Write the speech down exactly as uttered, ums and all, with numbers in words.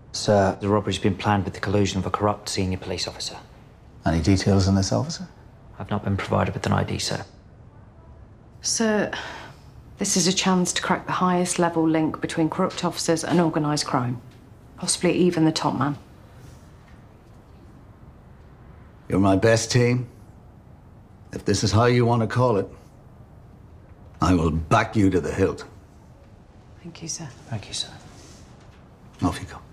Sir, the robbery's been planned with the collusion of a corrupt senior police officer. Any details on this officer? I've not been provided with an I D, sir. Sir, this is a chance to crack the highest level link between corrupt officers and organised crime. Possibly even the top man. You're my best team. If this is how you want to call it, I will back you to the hilt. Thank you, sir. Thank you, sir. Off you go.